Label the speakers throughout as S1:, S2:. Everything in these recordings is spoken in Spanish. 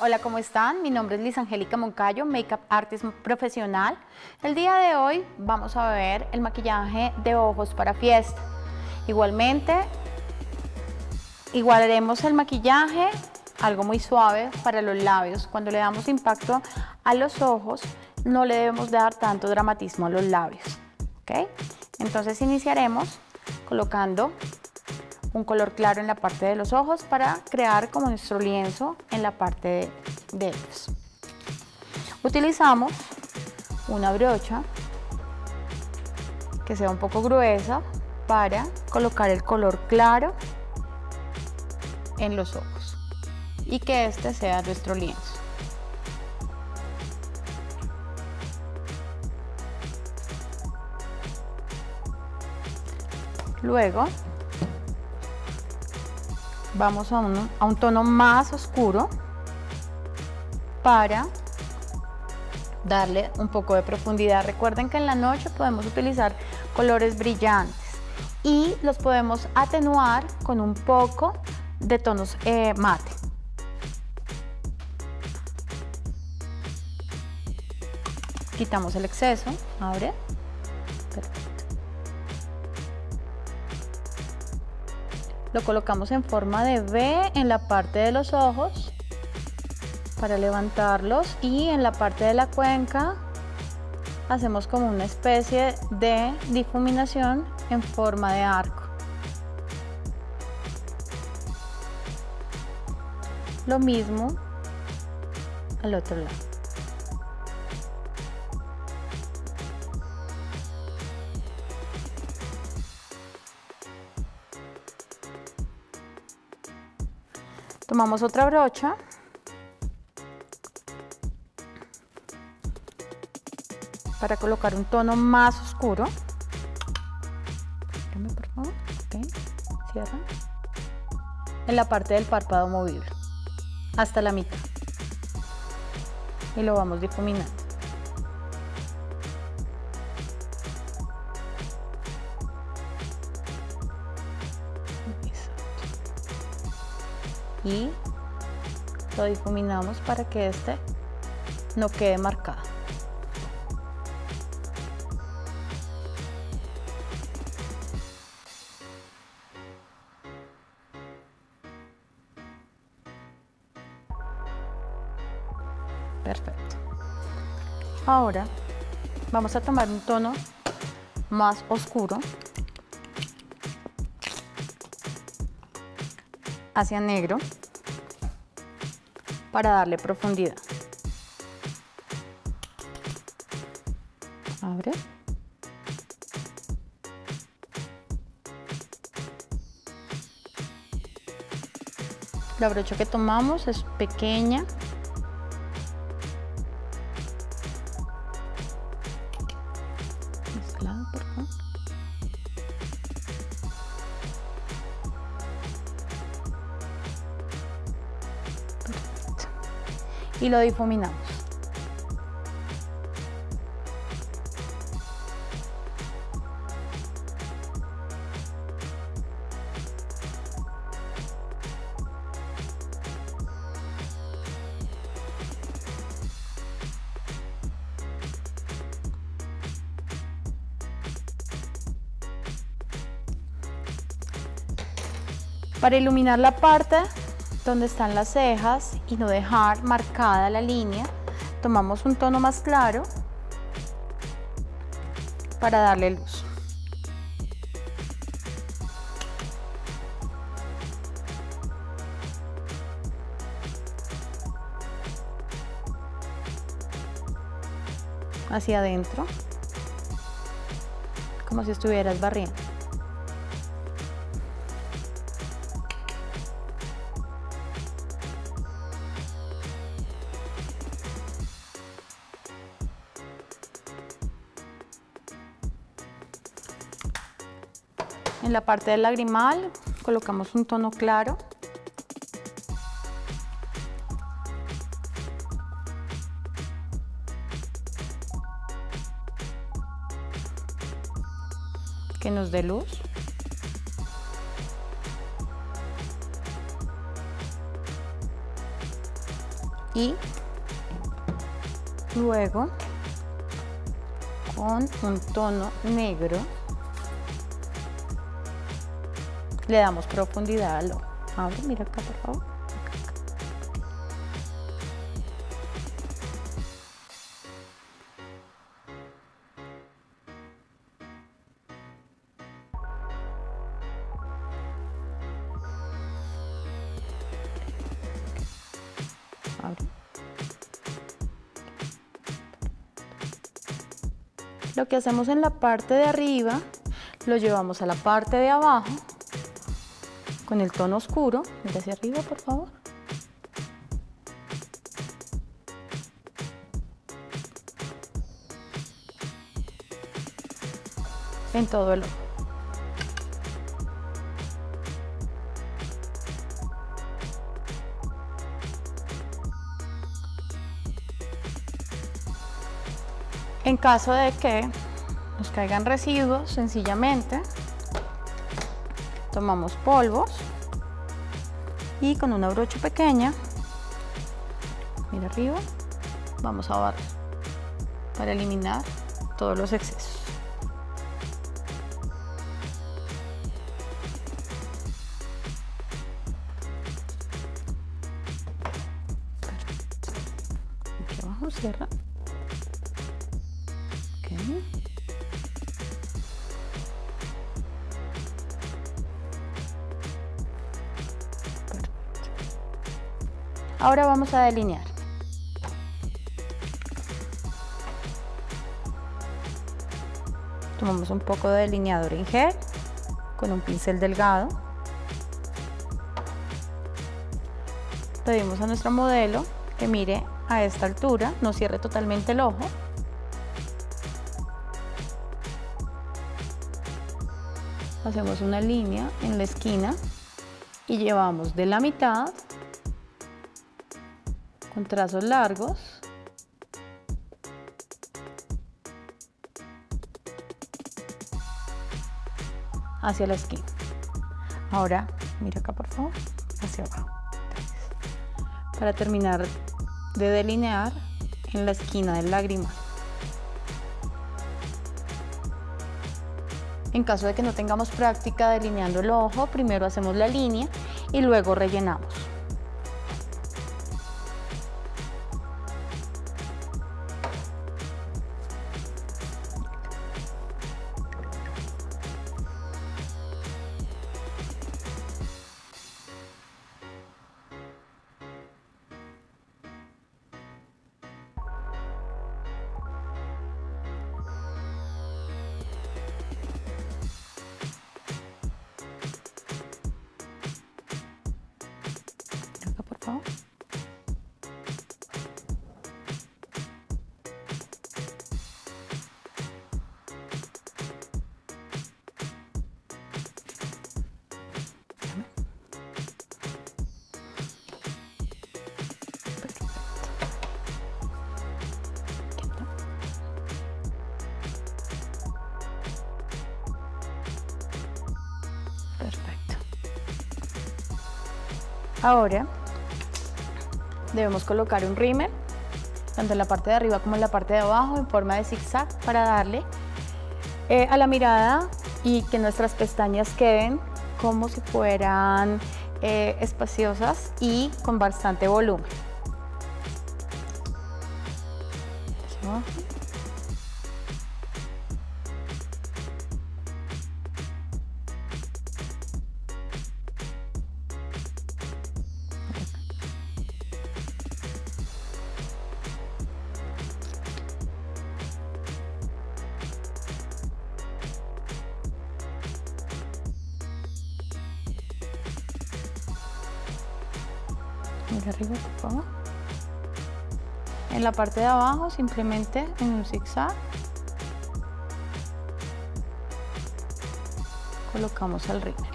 S1: Hola, ¿cómo están? Mi nombre es Liz Angélica Moncayo, Makeup Artist profesional. El día de hoy vamos a ver el maquillaje de ojos para fiesta. Igualmente, igualaremos el maquillaje, algo muy suave para los labios. Cuando le damos impacto a los ojos, no le debemos dar tanto dramatismo a los labios, ¿ok? Entonces iniciaremos colocando un color claro en la parte de los ojos para crear como nuestro lienzo en la parte de ellos. Utilizamos una brocha que sea un poco gruesa para colocar el color claro en los ojos y que este sea nuestro lienzo. Luego vamos a un tono más oscuro para darle un poco de profundidad. Recuerden que en la noche podemos utilizar colores brillantes y los podemos atenuar con un poco de tonos mate. Quitamos el exceso, abre. Perfecto. Lo colocamos en forma de V en la parte de los ojos para levantarlos y en la parte de la cuenca hacemos como una especie de difuminación en forma de arco. Lo mismo al otro lado. Tomamos otra brocha para colocar un tono más oscuro. Por favor. Okay. Cierra. En la parte del párpado movible hasta la mitad y lo vamos difuminando. Y lo difuminamos para que este no quede marcado. Perfecto. Ahora vamos a tomar un tono más oscuro hacia negro para darle profundidad. Abre. La brocha que tomamos es pequeña. Mezclado, por favor. Y lo difuminamos. Para iluminar la parte donde están las cejas y no dejar marcada la línea, tomamos un tono más claro para darle luz. Hacia adentro, como si estuvieras barriendo. En la parte del lagrimal colocamos un tono claro. Que nos dé luz. y luego con un tono negro le damos profundidad al ojo. Ahora mira acá, por favor. Ahora. Lo que hacemos en la parte de arriba lo llevamos a la parte de abajo con el tono oscuro. Mira hacia arriba, por favor. En todo el ojo. En caso de que nos caigan residuos, sencillamente tomamos polvos y con una brocha pequeña, mira arriba, vamos a barrer para eliminar todos los excesos. Perfecto. Aquí abajo cierra. Ahora vamos a delinear. Tomamos un poco de delineador en gel con un pincel delgado. Pedimos a nuestra modelo que mire a esta altura, no cierre totalmente el ojo. Hacemos una línea en la esquina y llevamos de la mitad con trazos largos hacia la esquina. Ahora, mira acá por favor, hacia abajo. Para terminar de delinear en la esquina del lagrimal. En caso de que no tengamos práctica delineando el ojo, primero hacemos la línea y luego rellenamos. Perfecto. Ahora debemos colocar un rímel tanto en la parte de arriba como en la parte de abajo en forma de zigzag para darle a la mirada y que nuestras pestañas queden como si fueran espaciosas y con bastante volumen. Mira arriba, por favor. En la parte de abajo, simplemente en un zigzag, colocamos el rímel.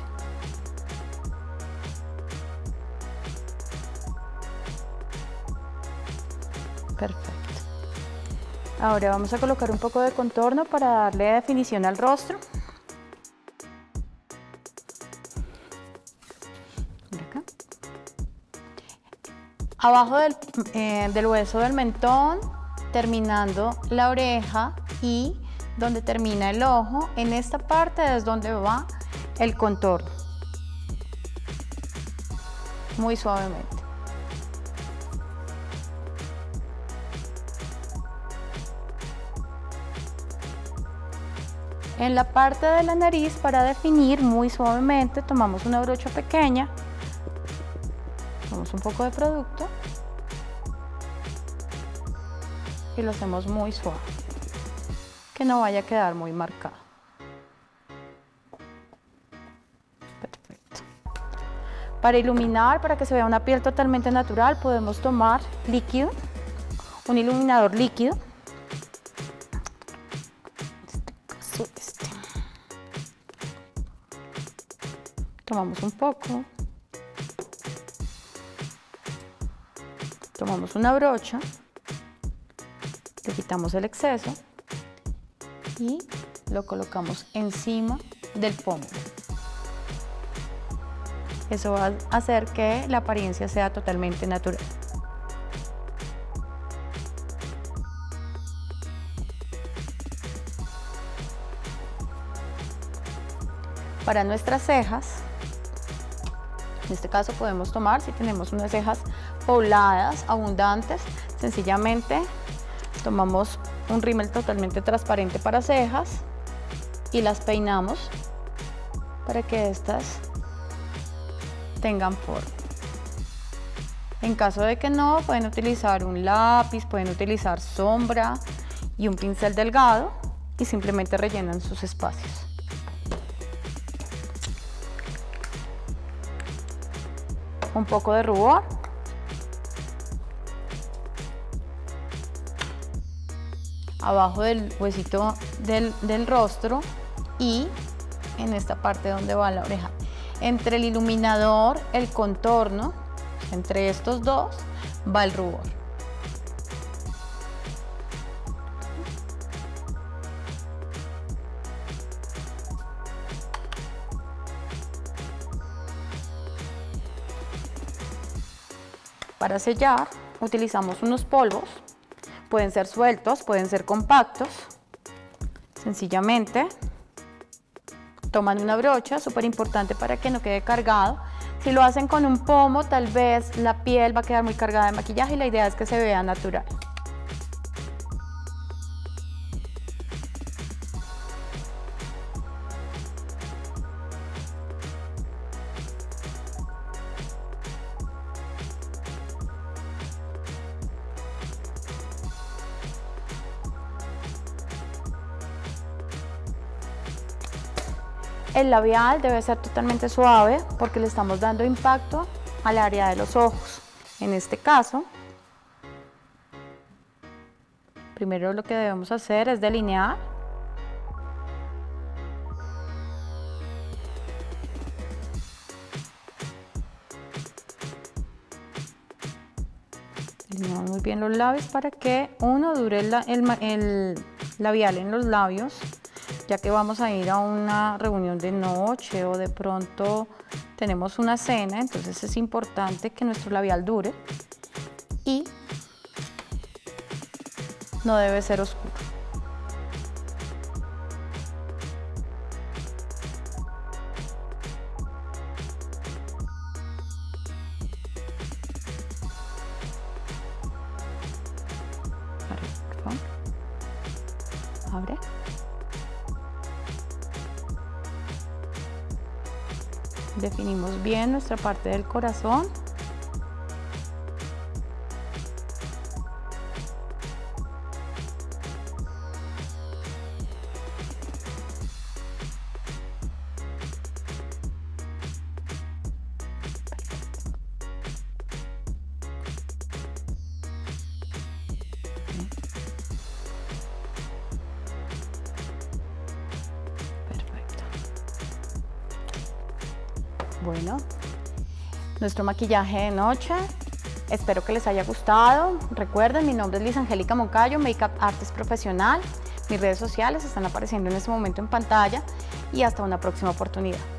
S1: Perfecto. Ahora vamos a colocar un poco de contorno para darle definición al rostro. Abajo del hueso del mentón, terminando la oreja y donde termina el ojo, en esta parte es donde va el contorno. Muy suavemente. En la parte de la nariz, para definir muy suavemente, tomamos una brocha pequeña, tomamos un poco de producto y lo hacemos muy suave, que no vaya a quedar muy marcado. Perfecto. Para iluminar, para que se vea una piel totalmente natural, podemos tomar líquido, un iluminador líquido. Tomamos un poco, tomamos una brocha, le quitamos el exceso y lo colocamos encima del pómulo. Eso va a hacer que la apariencia sea totalmente natural. Para nuestras cejas, en este caso podemos tomar, si tenemos unas cejas pobladas, abundantes, sencillamente tomamos un rímel totalmente transparente para cejas y las peinamos para que estas tengan forma. En caso de que no, pueden utilizar un lápiz, pueden utilizar sombra y un pincel delgado y simplemente rellenan sus espacios. Un poco de rubor. Abajo del huesito del rostro y en esta parte donde va la oreja. Entre el iluminador, el contorno, entre estos dos va el rubor. Para sellar utilizamos unos polvos, pueden ser sueltos, pueden ser compactos. Sencillamente toman una brocha, súper importante para que no quede cargado. Si lo hacen con un pomo, tal vez la piel va a quedar muy cargada de maquillaje y la idea es que se vea natural. El labial debe ser totalmente suave porque le estamos dando impacto al área de los ojos. En este caso, primero lo que debemos hacer es delinear. Delineamos muy bien los labios para que uno dure el labial en los labios, ya que vamos a ir a una reunión de noche o de pronto tenemos una cena, entonces es importante que nuestro labial dure y no debe ser oscuro. Abre. Definimos bien nuestra parte del corazón. Bueno, nuestro maquillaje de noche, espero que les haya gustado. Recuerden, mi nombre es Liz Angélica Moncayo, Makeup Artist Profesional. Mis redes sociales están apareciendo en este momento en pantalla y hasta una próxima oportunidad.